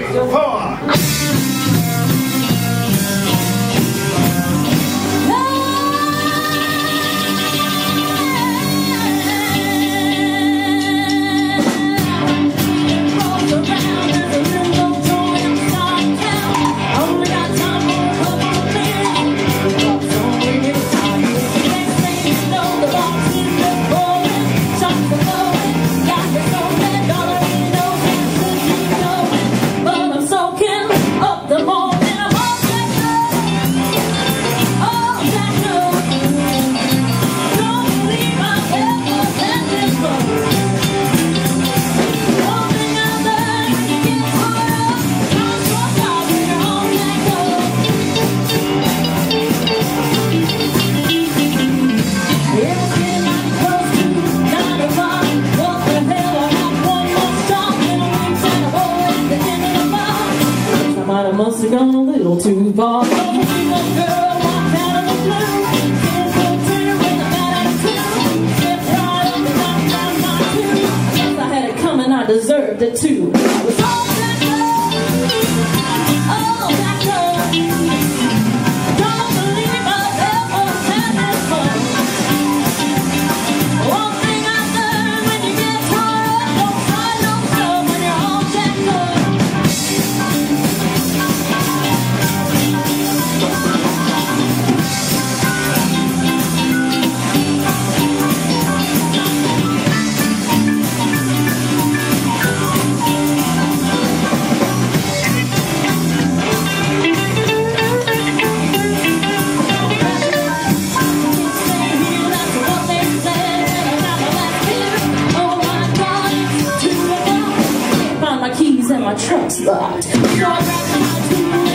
Must have gone a little too far. Girl walked out of the blue, can't go tear in the bad attitude. Stepped right up and knocked down my two. Guess I had it coming, I deserved it too. I was all that love, all that love. Don't believe I've ever had this fun. One thing I learned, when you get caught up, don't try no love when you're all jacked up. And my truck's locked. So I grabbed my tools.